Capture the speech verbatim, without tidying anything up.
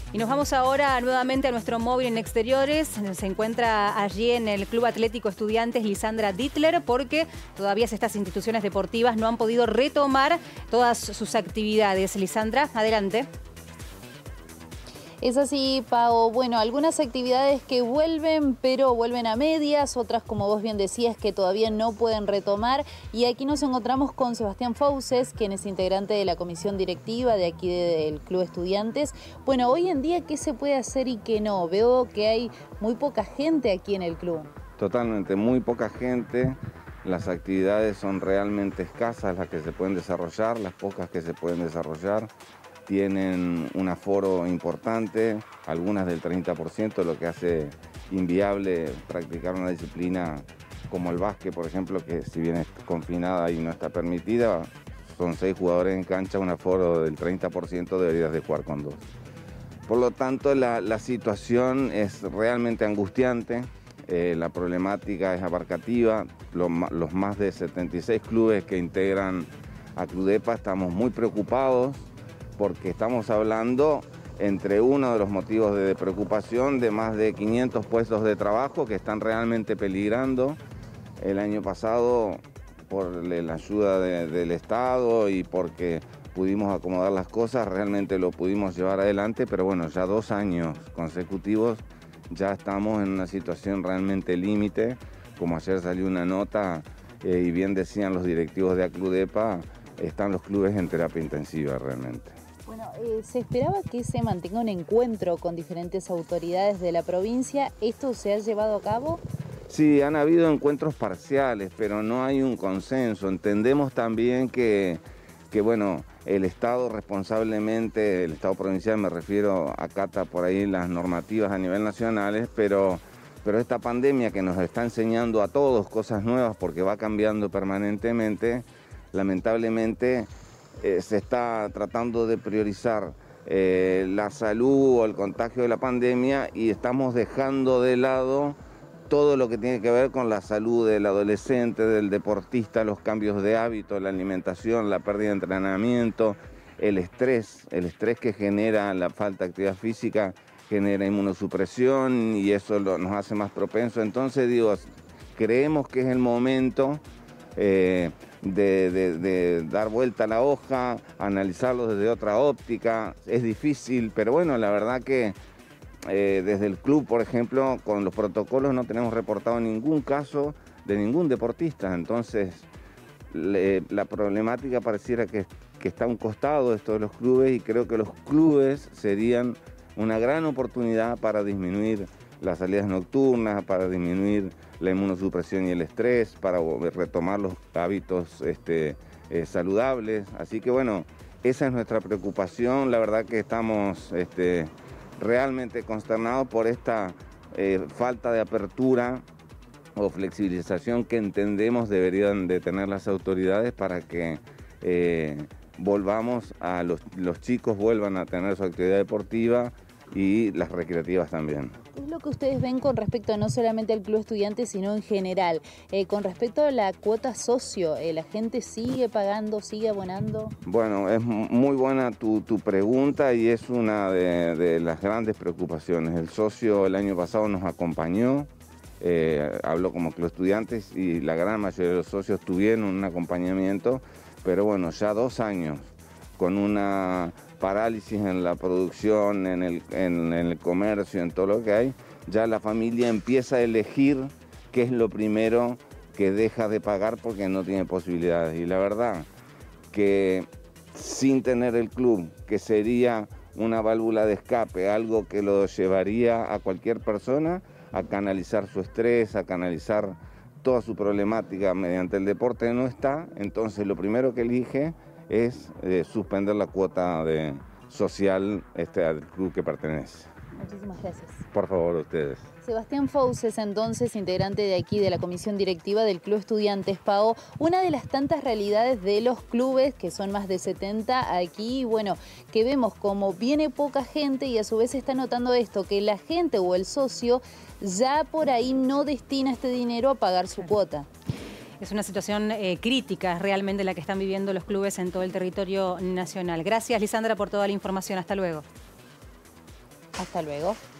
Y nos vamos ahora nuevamente a nuestro móvil en exteriores. Se encuentra allí en el Club Atlético Estudiantes Lisandra Dittler, porque todavía estas instituciones deportivas no han podido retomar todas sus actividades. Lisandra, adelante. Es así, Pau. Bueno, algunas actividades que vuelven, pero vuelven a medias, otras, como vos bien decías, que todavía no pueden retomar. Y aquí nos encontramos con Sebastián Fouces, quien es integrante de la comisión directiva de aquí del Club Estudiantes. Bueno, hoy en día, ¿qué se puede hacer y qué no? Veo que hay muy poca gente aquí en el club. Totalmente, muy poca gente. Las actividades son realmente escasas las que se pueden desarrollar, las pocas que se pueden desarrollar tienen un aforo importante, algunas del treinta por ciento, lo que hace inviable practicar una disciplina como el básquet, por ejemplo, que si bien es confinada y no está permitida, son seis jugadores en cancha, un aforo del treinta por ciento, deberías de jugar con dos. Por lo tanto, la, la situación es realmente angustiante, eh, la problemática es abarcativa, los, los más de setenta y seis clubes que integran a Cludepa estamos muy preocupados, porque estamos hablando, entre uno de los motivos de preocupación, de más de quinientos puestos de trabajo que están realmente peligrando. El año pasado, por la ayuda de, del Estado y porque pudimos acomodar las cosas, realmente lo pudimos llevar adelante, pero bueno, ya dos años consecutivos ya estamos en una situación realmente límite. Como ayer salió una nota, eh, y bien decían los directivos de Acludepa, están los clubes en terapia intensiva realmente. Bueno, eh, se esperaba que se mantenga un encuentro con diferentes autoridades de la provincia. ¿Esto se ha llevado a cabo? Sí, han habido encuentros parciales, pero no hay un consenso. Entendemos también que, que bueno, el Estado responsablemente, el Estado provincial me refiero, acata por ahí las normativas a nivel nacional, pero, pero esta pandemia que nos está enseñando a todos cosas nuevas porque va cambiando permanentemente, lamentablemente Eh, se está tratando de priorizar eh, la salud o el contagio de la pandemia y estamos dejando de lado todo lo que tiene que ver con la salud del adolescente, del deportista, los cambios de hábito, la alimentación, la pérdida de entrenamiento, el estrés, el estrés que genera la falta de actividad física genera inmunosupresión y eso lo, nos hace más propensos. Entonces digo, creemos que es el momento eh, De, de, de dar vuelta a la hoja, analizarlo desde otra óptica. Es difícil, pero bueno, la verdad que eh, desde el club, por ejemplo, con los protocolos no tenemos reportado ningún caso de ningún deportista. Entonces, le, la problemática pareciera que, que está a un costado esto de los clubes y creo que los clubes serían una gran oportunidad para disminuir las salidas nocturnas, para disminuir la inmunosupresión y el estrés, para retomar los hábitos este, eh, saludables. Así que bueno, esa es nuestra preocupación. La verdad que estamos este, realmente consternados por esta eh, falta de apertura o flexibilización que entendemos deberían de tener las autoridades para que eh, volvamos a los, los chicos vuelvan a tener su actividad deportiva y las recreativas también. ¿Qué es lo que ustedes ven con respecto no solamente al Club Estudiantes, sino en general? Eh, con respecto a la cuota socio, eh, ¿la gente sigue pagando, sigue abonando? Bueno, es muy buena tu, tu pregunta y es una de, de las grandes preocupaciones. El socio el año pasado nos acompañó, eh, habló como Club Estudiantes y la gran mayoría de los socios tuvieron un acompañamiento, pero bueno, ya dos años con una parálisis en la producción, en el, en, en el comercio, en todo lo que hay, ya la familia empieza a elegir qué es lo primero que deja de pagar porque no tiene posibilidades. Y la verdad que sin tener el club, que sería una válvula de escape, algo que lo llevaría a cualquier persona a canalizar su estrés, a canalizar toda su problemática mediante el deporte, no está, entonces lo primero que elige es eh, suspender la cuota de social este, al club que pertenece. Muchísimas gracias. Por favor, ustedes. Sebastián Fouces, entonces, integrante de aquí de la comisión directiva del Club Estudiantes, Pau. Una de las tantas realidades de los clubes, que son más de setenta aquí, bueno, que vemos como viene poca gente y a su vez se está notando esto, que la gente o el socio ya por ahí no destina este dinero a pagar su cuota. Es una situación eh, crítica realmente la que están viviendo los clubes en todo el territorio nacional. Gracias, Lisandra, por toda la información. Hasta luego. Hasta luego.